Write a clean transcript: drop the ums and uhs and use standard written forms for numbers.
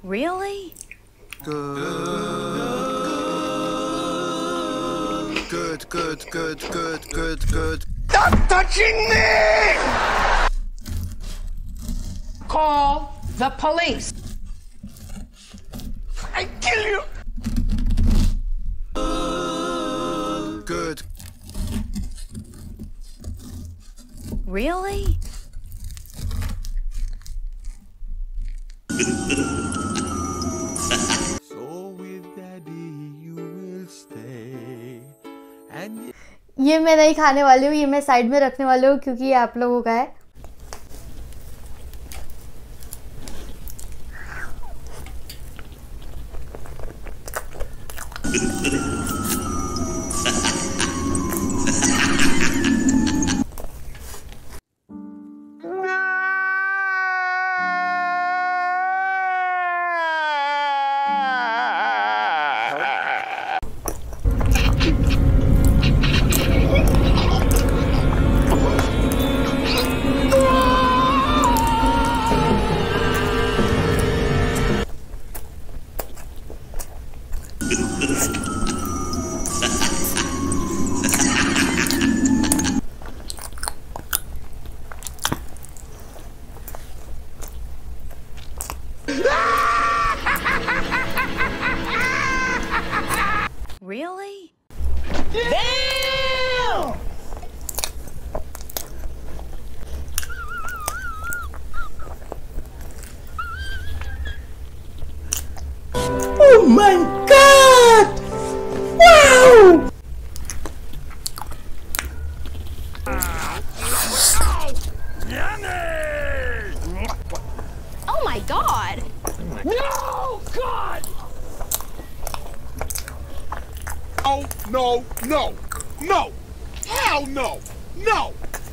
Really? Good. Stop touching me! Call the police. I kill you! Good. Really? So with daddy you will stay and ये मैं नहीं खाने वाली हूँ, ये मैं साइड में रखने वाली हूँ क्योंकि ये आप लोगों का है। Really? Damn! oh my god! Wow! Oh my god! No! God! No! Hell no! No!